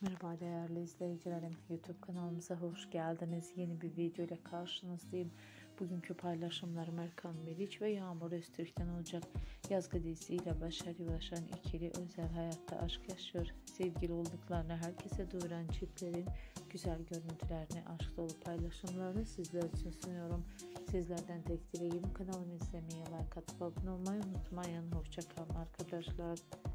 Merhaba değerli izleyicilerim, YouTube kanalımıza hoş geldiniz. Yeni bir video ile karşınızdayım. Bugünkü paylaşımlarım Erkan Meriç ve Yağmur Öztürk'ten olacak. Yazgı dizisiyle başarılaşan ikili özel hayatta aşk yaşıyor. Sevgili olduklarını herkese duyuran çiftlerin güzel görüntülerini, aşk dolu paylaşımlarını sizler için sunuyorum. Sizlerden tek dileğim kanalımı izlemeyi, like atıp abone olmayı unutmayın. Hoşça kalın arkadaşlar.